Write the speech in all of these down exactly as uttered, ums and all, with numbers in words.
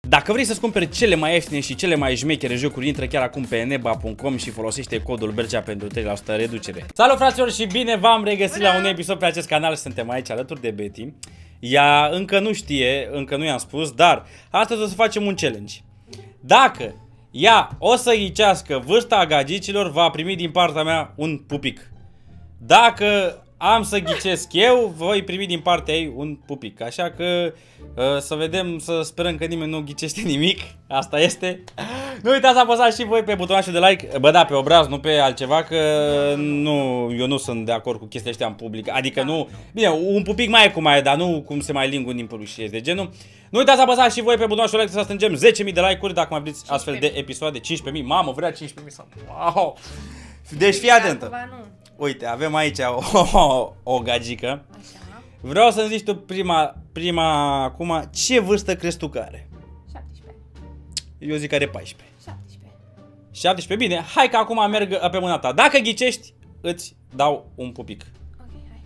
Dacă vrei să-ți cumperi cele mai ieftine și cele mai șmechere jocuri, intră chiar acum pe neba punct com și folosește codul Bercea pentru trei la sută reducere. Salut fraților și bine v-am regăsit la un episod pe acest canal. Suntem aici alături de Betty. Ea încă nu știe, încă nu i-am spus, dar astăzi o să facem un challenge. Dacă ea o să ghicească vârsta gagicilor, va primi din partea mea un pupic. Dacă am să ghicesc eu, voi primi din partea ei un pupic. Așa că uh, să vedem, să sperăm că nimeni nu ghicește nimic. Asta este. Nu uitați să apăsați și voi pe butonașul de like. Bă, da, pe obraz, nu pe altceva. Că nu, eu nu sunt de acord cu chestia astea în public. Adică nu, bine, un pupic mai e cum mai e, dar nu cum se mai ling unii în public și de genul. Nu uitați să apăsați și voi pe butonașul de like, să strângem zece mii de like-uri dacă mai vreți astfel de episoade. Cincisprezece mii, mamă, vrea cincisprezece mii sau... Wow. Deci fii atentă. Uite, avem aici o, o, o gagică. Așa. Vreau să-mi zici tu prima, prima acum, ce vârstă crezi tu că are? șaptesprezece. Eu zic că are paisprezece. șaptesprezece. șaptesprezece, bine, hai că acum merg pe mâna ta. Dacă ghicești, îți dau un pupic. Ok, hai.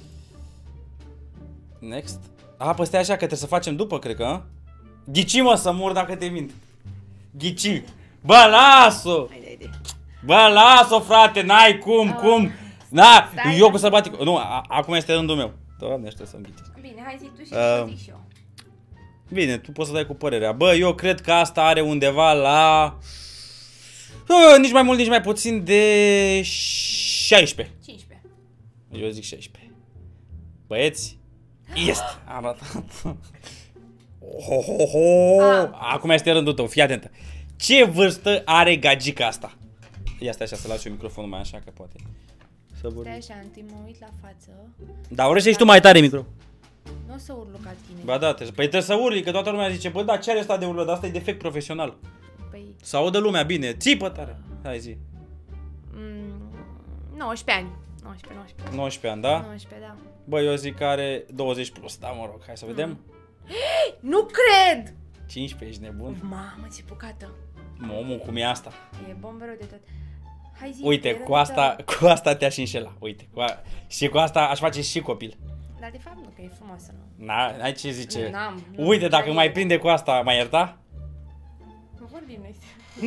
Next. A, păi stai așa că trebuie să facem după, cred că. Ghici, mă, să mor dacă te mint. Ghici. Bă, las-o! Bă, las-o, frate, n-ai cum, uh, cum. Na, eu cu sălbatic. Nu, a, acum este rândul meu. Doamne, știu să-mi ghicesc. Bine, hai zi tu și uh, zic și eu. Bine, tu poți să dai cu părerea. Bă, eu cred că asta are undeva la... Uh, nici mai mult, nici mai puțin de... șaisprezece. cincisprezece. Eu zic șaisprezece. Băieți, este. Am ratat. Oh, oh, oh. Acum este rândul tău, fii atentă. Ce vârstă are gagica asta? Ia stai așa, să las eu microfonul mai așa, că poate să vorbim. Stai așa, întâi mă uit la față. Da, vrei să ești tu mai tare micro. Nu o să urlu ca tine. Ba da, trebuie, păi trebuie să urli, că toată lumea zice, bă, da, ce are ăsta de urlă, dar asta e defect profesional. Păi... Să audă lumea bine, țipă tare. Hai zi. Mm, nouăsprezece ani. nouăsprezece, nouăsprezece. nouăsprezece ani, da? nouăsprezece, da. Bă, eu zic că are douăzeci plus, da, mă rog, hai să vedem. Mm. Nu cred! cincisprezece, ești nebun. Mamă, ce bucată. Momul, cum e asta? E bombă rău de tot. Hai zi, uite, cu asta, cu asta te-aș înșela, uite, cu a... și cu asta aș face și copil. Dar de fapt nu, că e frumoasă, nu? N-ai ce zice. N-am. Uite, dacă mai prinde cu asta, mai ierta? Nu vorbim noi.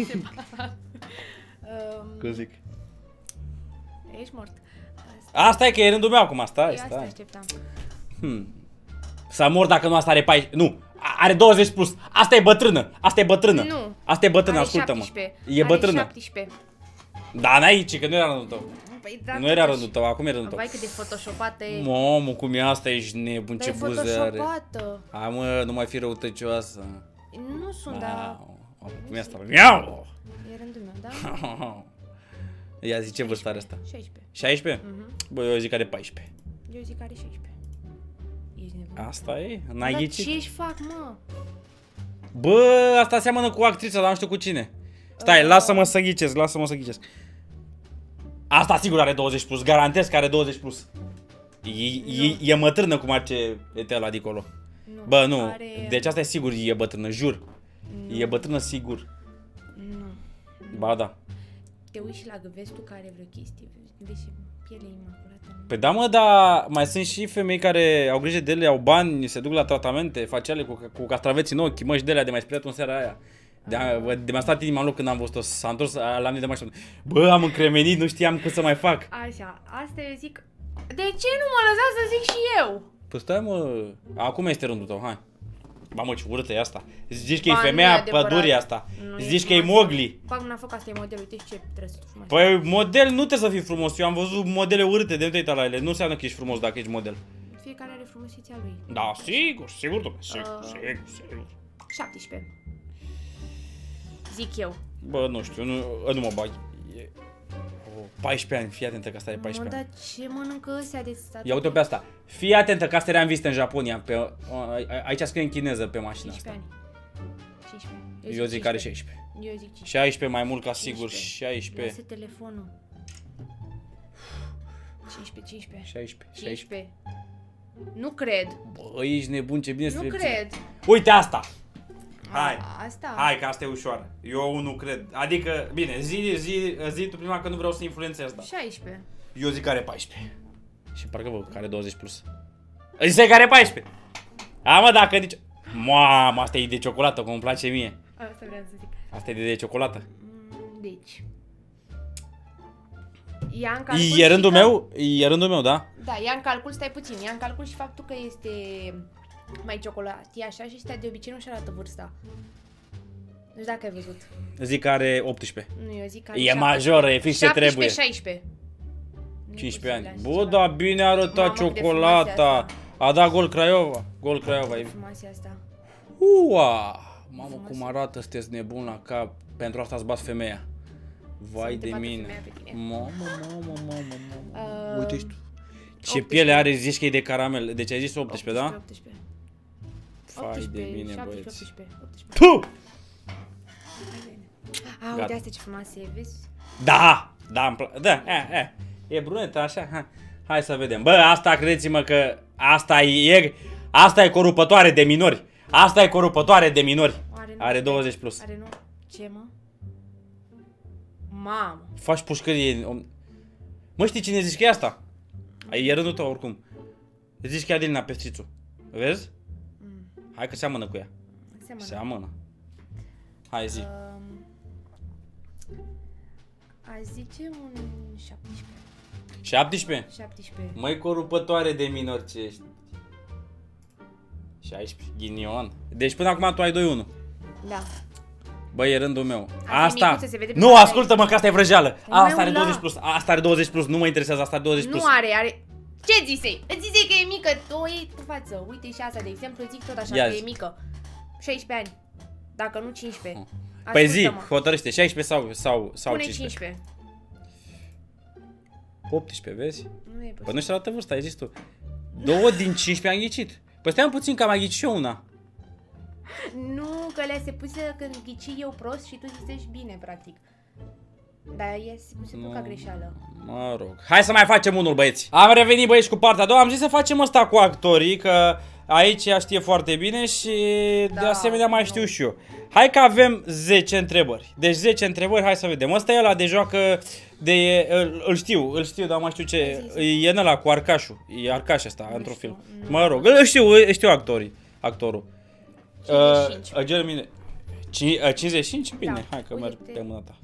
Cum zic? Ești mort. Asta e că e rândul meu acum, stai, stai. Asta așteptam. Hmm. Să mor dacă nu asta are paisprezece. Nu, are douăzeci plus. Asta e bătrână, asta e bătrână. Nu. Asta e bătrână, ascultă-mă. E bătrână. șaptesprezece. Da, n-ai ce, că nu era rândul tău. Păi, da, nu era rândul tău, acum e rândul tău. Vai cât de photoshopată e. Mamă, cum e asta, ești nebun, ce buze are. Photoshopată. Hai mă, nu mai fi răutăcioasă. Nu sunt, dar... Cum e asta? Miau! E rândul meu, da? Ia zi, ce vârstă are asta? șaisprezece. șaisprezece? Bă, eu zic că are paisprezece. Eu zic că are șaisprezece. Ești nebun. Asta e? N-ai ghicit? Dar ce-și fac, mă? Bă, asta seamănă cu actrița, dar nu știu cu cine. Stai, lasă-mă să ghicesc, lasă-mă să ghicesc. Asta sigur are douăzeci plus, garantez că are douăzeci plus. E, e, e mătrână cum arce etela de acolo. Nu, bă, nu, are... deci asta e sigur, e bătrână, jur. Nu. E bătrână sigur. Nu. Ba da. Te uiți și la găvestul care are vreo chestie, vezi și pielea imaculată. Păi da, mă, dar mai sunt și femei care au grijă de ele, au bani, se duc la tratamente faciale cu, cu castraveți în ochi, măști de alea de mai speriat în seara aia. De, de mi-a stat inima în loc când am văzut-o, s-a întors la mine de mașină. Bă, am încremenit, nu știam cum să mai fac. Așa, asta eu zic. De ce nu mă lăsați să zic și eu? Păi stai, mă, acum este rândul tău, hai. Ba mă, ce urâtă e asta. Zici că e femeia pădurii asta. Zici că e Mowgli. Fac mâna foc, asta e modelul, uite ce trebuie să frumos. Păi model nu trebuie să fii frumos, eu am văzut modele urâte, de nu te uita la ele, nu înseamnă că ești frumos dacă ești model. Fiecare are frumusețea lui. Da, sigur, sigur, domnule, sigur, sigur, sigur. șaptesprezece. Zic eu. Bă, nu știu, nu, nu mă bag. E... paisprezece ani, fii atentă că asta e paisprezece ani. Mă, dar ce mănâncă ăstea de stat? Ia uite pe asta. Fii atentă că astea le-am vist în Japonia. Pe, aici scrie în chineză pe mașina asta. cincisprezece. Eu zic că are șaisprezece. Eu zic cincisprezece. șaisprezece mai mult ca sigur, șaisprezece. Lasă telefonul. cincisprezece, cincisprezece. șaisprezece. cincisprezece. Nu cred. Bă, ești nebun, ce bine să Nu le cred. Uite asta. Hai. A, asta? Hai că asta e ușoară. Eu nu cred. Adică, bine, zi, zi, zi tu prima că nu vreau să influențez, da. șaisprezece. Eu zic că are paisprezece. Și parcă vă, că are douăzeci plus. Zice că are paisprezece. A, mă, dacă nici... Mamă, asta e de ciocolată, cum îmi place mie. Asta vreau să zic. Asta e de, de ciocolată. Deci. Ia în calcul E rândul că... meu? E rândul meu, da? Da, ia în calcul, stai puțin, ia în calcul și faptul că este mai ciocolatie așa și ăștia de obicei nu-și arată vârsta. Nu știu dacă ai văzut. Zic că are optsprezece. Nu, eu zic că are E majoră, e fix ce trebuie. șaptesprezece, șaisprezece. cincisprezece ani. Bă, dar bine arăta ciocolata. A dat gol Craiova. Gol Craiova. E frumoasă asta. Ua! Mamă, cum arată, sunteți nebun la cap. Pentru asta ați bat femeia. Vai de mine. Mamă, mamă, mamă, mamă. Uite tu. Ce piele are, zici că e de caramel. Deci ai zis optsprezece, da? optsprezece. Fai de mine, băieți. optsprezece, optsprezece. Puh! A, uite asta ce frumoasă e, vezi? Da! Da, îmi place. Da, e, e. E brunetă, așa. Hai. Hai să vedem. Bă, asta credeți-mă că asta e asta e corupătoare de minori. Asta e corupătoare de minori. Are, are douăzeci plus. Are nu. Ce, mă? Mamă. Faci pușcărie. Mă, știi cine zici că e asta? E rândul tău oricum. Zici că e Adelina Pestrițu. Vezi? Mm. Hai că seamănă cu ea. Seamănă. Seamănă. Hai, zi. Um, aș zice un șaptesprezece. șaptesprezece? șaptesprezece. Măi, corupătoare de minori ce ești. șaisprezece. Ghinion. Deci până acum tu ai doi unu. Da. Băi, e rândul meu. Asta. Asta. Nu, ascultă-mă că asta e vrăjeală. Asta are douăzeci plus. Asta are douăzeci plus. Nu mă interesează. Asta are douăzeci plus. Nu are, are. Ce zisei? Îți zisei că e mică. Tu o iei pe față. Uite și asta, de exemplu, zic tot așa, că e mică. șaisprezece ani. Dacă nu cincisprezece. Păi zi, hotărăște. șaisprezece sau, sau, sau Pune cincisprezece. optsprezece, vezi? Nu e Păi nu-și arată vârsta, ai zis tu. Două din cincisprezece am ghicit. Păi stai puțin că am mai ghicit și eu una. Nu, că le se puse când ghici eu prost și tu zicești bine, practic. Dar e se puse tu ca greșeală. Mă rog. Hai să mai facem unul, băieți. Am revenit, băieți, cu partea a doua. Am zis să facem ăsta cu actorii, că aici ea știe foarte bine și da, de asemenea mai știu și eu. Hai că avem zece întrebări. Deci zece întrebări, hai să vedem. Ăsta e ăla de joacă de... Îl, îl știu, îl știu, dar mai știu ce. E în ăla cu Arcașul. E Arcaș ăsta, într-un film. Mă rog, îl știu, știu actorii. Actorul. cincizeci și cinci. Uh, Germine. cincizeci și cinci? Bine, da, hai că merg pe mâna ta.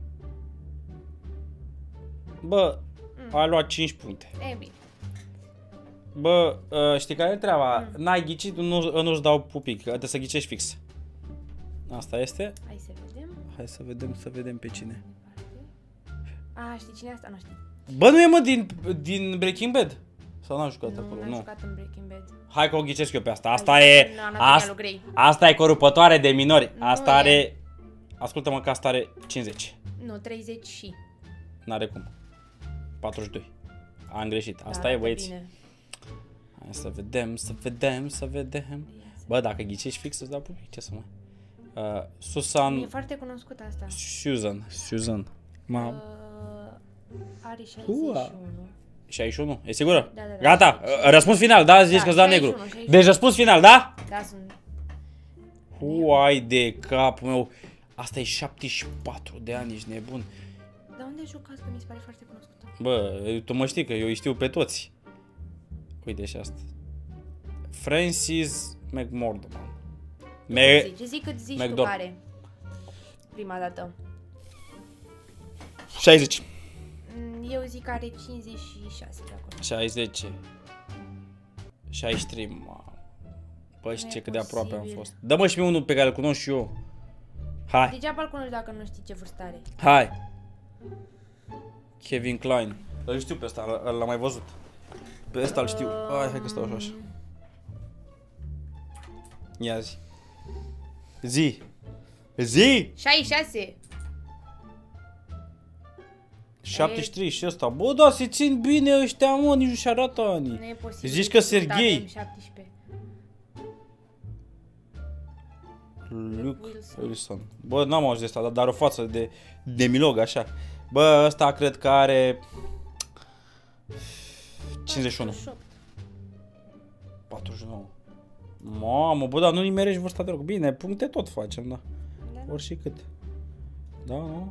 Bă, mm. ai luat cinci puncte. E bine. Bă, uh, știi care e treaba? Mm. N-ai ghicit, nu, nu-ți dau pupic, trebuie să ghicești fix. Asta este. Hai să vedem. Hai să vedem, să vedem pe cine. A, știi cine e asta? Nu știu. Bă, nu e mă din, din Breaking Bad? Sau n-am jucat nu, acolo? Nu, n-am jucat în Breaking Bad. Hai că o ghicesc eu pe asta. Asta Hai e... Asta, asta e corupătoare de minori. Nu asta are... E. Ascultă-mă că asta are cincizeci. Nu, treizeci și. N-are cum. patruzeci și doi. Am greșit. Asta da, e, băieți. Bine. Hai să vedem, să vedem, să vedem. Bă, dacă ghicești fix, îți dau public. Ce să mă... Uh, Susan... E foarte cunoscută asta. Susan. Susan. Ma... Uh, are șaizeci și unu. șaizeci și unu? E sigură? Da, da, da. Gata. Uh, răspuns final, da? Zici da, că-ți dau negru. șaizeci și unu. Deci răspuns final, da? Da, sunt. Uai de capul meu. Asta e șaptezeci și patru de ani, ești nebun. Dar unde jucați? Că mi se pare foarte cunoscută. Bă, tu mă știi că eu îi știu pe toți. Uite și asta. Francis McDormand. Me zici, zic cât zici tu care. Prima dată. șaizeci. Eu zic că are cincizeci și șase de acolo. șaizeci. șaizeci și trei, mă. Bă, și ce cât de aproape am fost. Dă-mă și mie unul pe care îl cunosc și eu. Hai. Degeaba îl cunoști dacă nu știi ce vârstă are. Hai. Kevin Kline. Îl știu pe ăsta, l-am mai văzut. Pe ăsta îl știu. Hai, hai că stau așa. Ia zi. Zi. Zi. șaizeci și șase. șaptezeci și trei și ăsta. Bă, da, se țin bine ăștia, mă, nici nu-și arată anii. Nu e posibil. Zici că Serghei. șaptesprezece. Luke Wilson. Bă, n-am auzit de asta, dar, dar o față de, de milog, așa. Bă, ăsta cred că are cincizeci și unu. patruzeci și nouă. Mamă, bă, dar nu nimerești vârsta deloc. Bine, puncte tot facem, da. da. Ori și cât. Da, nu?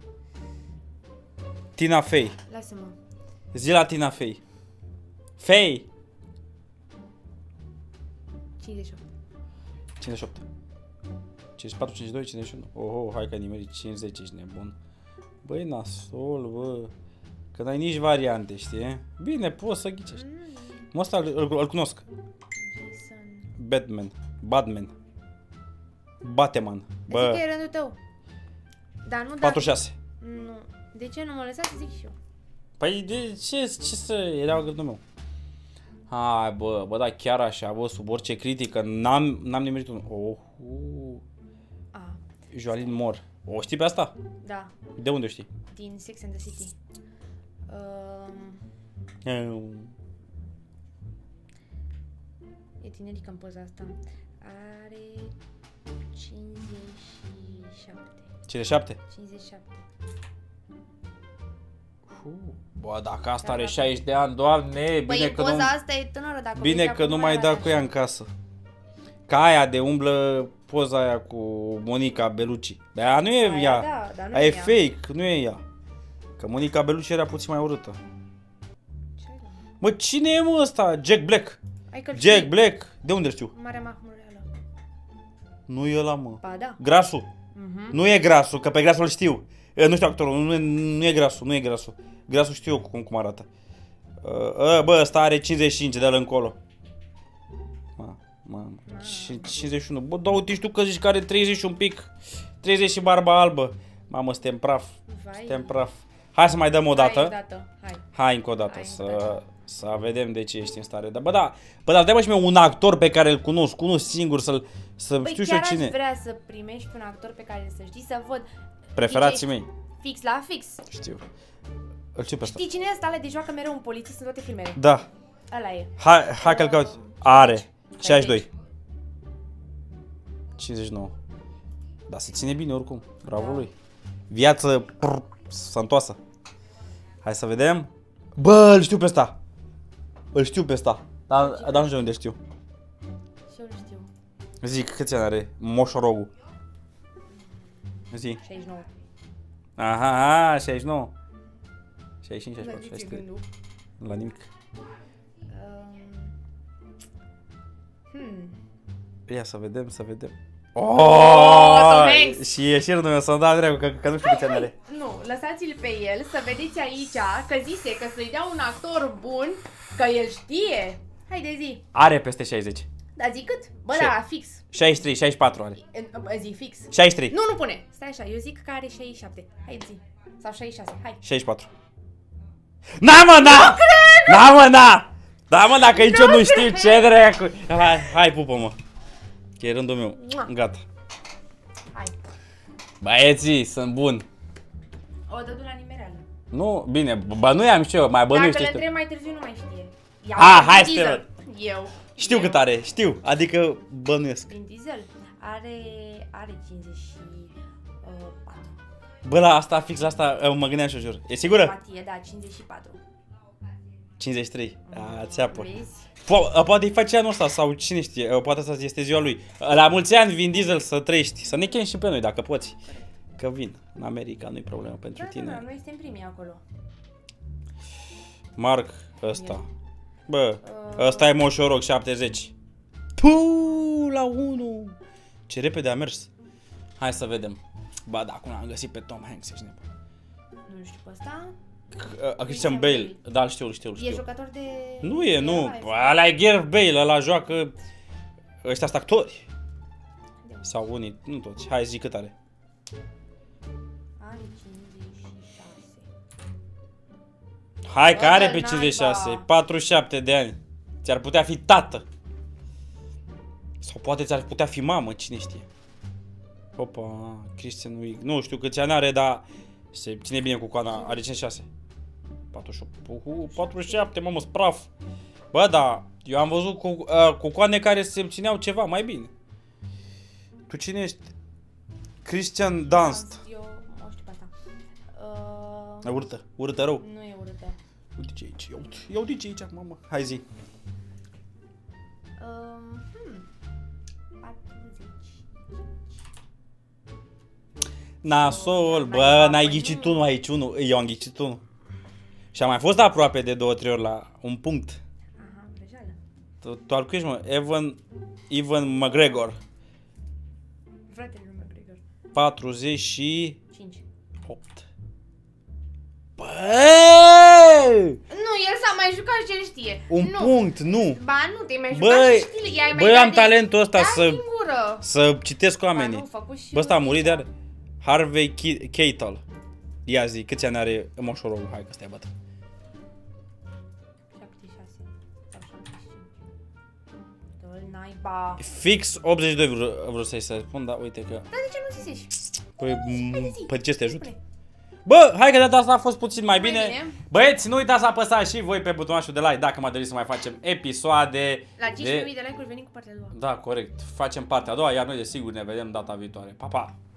Tina Fey. Lasă-mă. Zi la Tina Fey. Fey. cincizeci și opt. cincizeci și opt. cincizeci și patru, cincizeci și doi, cincizeci și unu. Oh, oh, hai că ai nimerit cincizeci, ești nebun. Băi, nasol, bă. Că n-ai nici variante, știi? Bine, poți să ghicești. Mă, ăsta îl, îl, îl cunosc. Jason. Batman. Batman. Bateman. Bă. Zic că e rândul tău. Dar nu, patruzeci și șase. Nu. De ce nu mă lăsați să zic și eu? Păi de ce, ce să... Era gândul meu. Hai, bă, bă, da, chiar așa, bă, sub orice critică, n-am n-am nimerit un... Oh, uh. A. Joalin Mor. O știi pe asta? Da. De unde o știi? Din Sex and the City. Um... Um. E tinerică în poza asta. Are cincizeci și șapte. cincizeci și șapte? cincizeci și șapte. Bă, dacă asta are șaizeci de ani, doamne, Păi bine în că poza nu... asta e tânără, dacă Bine că nu mai da cu ea în casă. Ca aia de umblă poza aia cu Monica Bellucci. Dar aia nu e aia, ea. Da, dar nu aia e e ea. fake, nu e ea. Că Monica Bellucci era puțin mai urâtă. Ce? Mă, cine e mă ăsta? Jack Black. Jack știi? Black. De unde știu? Marea Mahmureală. Nu e ăla, mă. Ba da. Grasul. Uh-huh. Nu e Grasul, că pe Grasul îl știu. E, nu știu actorul, nu e, nu e Grasul, nu e Grasul. Grasul știu eu cum, cum arată. Uh, bă, ăsta are cincizeci și cinci, de-l încolo. Ma, ma, cincizeci și unu. Bă, da, uite, știu că zici că are treizeci și un pic. treizeci și barba albă. Mamă, suntem praf. Vai. Suntem praf. Hai să mai dăm o dată. Hai, dată. Hai. Hai încă o dată, Hai, să, dată. să vedem de ce ești în stare. Da, bă, da, bă, dar dai-mă și mie un actor pe care îl cunosc, cunosc singur, să-l să Băi, știu și eu chiar cine. aș vrea să primești un actor pe care să știi, să văd. Preferații mei. Fix la fix. Știu. Îl știu pe ăsta. Știi cine e ăsta? Ăla de joacă mereu un polițist în toate filmele. Da. Ăla e. Hai, hai că-l caut. Are. șaizeci și doi. cincizeci și nouă. Da, se ține bine oricum. Bravo lui. Viață prr, săntoasă. Hai să vedem. Bă, îl știu pe ăsta. Îl știu pe ăsta. Dar, dar nu știu unde știu. Și eu îl știu. Zic, câți ani are Moșorogu? Zi. șaizeci și nouă. Aha, aha, șaizeci și nouă. șaizeci și cinci, șaizeci și patru, La șaizeci și trei. gândul. La nimic. Um, hmm. Ia să vedem, să vedem. Oh, Oh! Tom Hanks! Și e și rândul meu să-mi dau dreapă, că, că nu știu câți ani are. Nu, lăsați-l pe el să vedeți aici că zise că să-i dea un actor bun, că el știe. Hai de zi. Are peste șaizeci. Dar zi cât? Bă, Ce? da, fix. șaizeci și trei, șaizeci și patru are. Bă, zi fix. șaizeci și trei. Nu, nu pune. Stai așa, eu zic că are șaizeci și șapte. Hai zi. Sau șaizeci și șase, hai. șaizeci și patru. Na, mă, na! Na, mă, na! Da, mă, dacă nici eu nu știu ce dracu. Hai, hai, pupă-mă. Că e rândul meu. Gata. Hai. Băieții, sunt bun. O dă la nimereală. Nu, bine, bănuiam și eu, mai bănuiește. Dacă le întreb mai târziu nu mai știe. Ia Ah, hai Vin să te Diesel. Eu. Știu eu. cât are, știu, adică bănuiesc. Vin Diesel are, are cincizeci și patru. Bă, la asta, fix la asta, mă gândeam și eu jur. E sigură? Patie, da, cincizeci și patru. cincizeci și trei. A, țeapă. Vezi? Po poate-i face anul ăsta sau cine știe, poate asta este ziua lui. La mulți ani, Vin Diesel, să trăiești, să ne chem și pe noi dacă poți. Că vin, în America nu-i problemă pentru Da, tine. da, da, noi suntem primii acolo. Marc, ăsta. Bă, ăsta e Moșoroc, șaptezeci. Puuu, la unu. Ce repede a mers. Hai să vedem. Ba da, acum am găsit pe Tom Hanks, ești nebun. Nu știu pe ăsta. Uh, Christian Bale, da, îl știu, îl știu, îl E știu. jucător de... Nu e, de nu, ăla, ăla e Gareth Bale, ăla joacă... Ăștia sunt actori. Sau unii, nu toți. Hai, zi cât are. Are cincizeci și șase. Hai, că Bă, are dă pe cincizeci și șase, naiba. patruzeci și șapte de ani. Ți-ar putea fi tată. Sau poate ți-ar putea fi mamă, cine știe. Opa, Christian Wiig. Nu știu câți ani are, dar se ține bine cu coana. Are cincizeci și șase. patruzeci și opt. Uhu, patruzeci și șapte, mamă, spraf. Bă, da, eu am văzut cu, uh, cu coane care se țineau ceva mai bine. Tu cine ești? Christian Dunst. Eu o știu pe asta. Uh, Urâtă, urâtă rău. nu e urâtă. Uite ce aici, ia uite, ia uite ce aici, mamă. Hai zi. Um, hmm. patruzeci. Nasol, bă, n-ai ghicit unul aici, unul. Eu am ghicit unul. Și am mai fost aproape de două, trei ori la un punct. Aha, greșeală. Tu, tu al cui ești, mă? Evan, Evan McGregor. Fratele lui McGregor. patruzeci și opt. Băi! Nu, el s-a mai jucat și el știe. Un nu. punct, nu. Ba nu, te-ai mai jucat Băi, și știi, i-ai mai băi, dat am de- talentul ăsta Da, să, singură. să citesc Ba, oamenii. nu, făcut și Bă, ăsta a eu. murit, dar Harvey Keitel. Ia zi, câți ani are moșorul? Hai că stai bătrân. șaptezeci și șase sau șaptezeci și cinci. Dă-l naiba. Fix optzeci și doi vreau, vreau să-i să spun, dar uite că... Dar de ce nu zicești? Păi, zi. păi ce să te ajut? Spune. Bă, hai că data asta a fost puțin mai Mai bine. bine. Băieți, nu uitați să apăsați și voi pe butonașul de like dacă mă doriți să mai facem episoade. La cincisprezece mii de like-uri venim cu partea a doua. Da, corect. Facem partea a doua, iar noi desigur ne vedem data viitoare. Pa, pa!